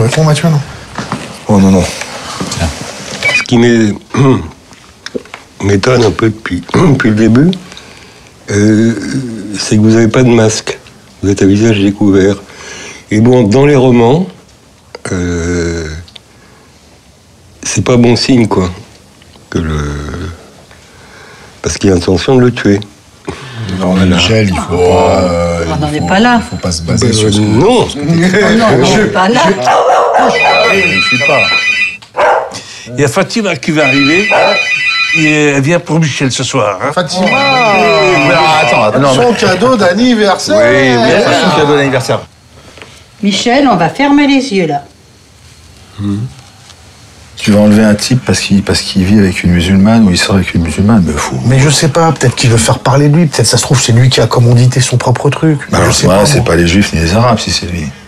réponds, Mathieu, non? Oh non, non. Ce qui m'étonne un peu depuis le début, c'est que vous n'avez pas de masque. Vous êtes à visage découvert. Et bon, dans les romans, c'est pas bon signe, quoi. Parce qu'il y a intention de le tuer. Non, mais Michel, il faut pas... on n'en est pas là. Il faut pas se baser sur ce que... Non. Non, on n'en est pas là. Je suis pas... Il y a Fatima qui va arriver. Et elle vient pour Michel ce soir. Hein. Fatima Attends, son cadeau d'anniversaire. Son cadeau d'anniversaire. Michel, on va fermer les yeux, là. Tu vas enlever un type parce qu'il vit avec une musulmane ou il sort avec une musulmane, mais fou. Mais je sais pas, peut-être qu'il veut faire parler de lui, peut-être ça se trouve c'est lui qui a commandité son propre truc. Alors, je sais pas, c'est pas les juifs ni les arabes si c'est lui.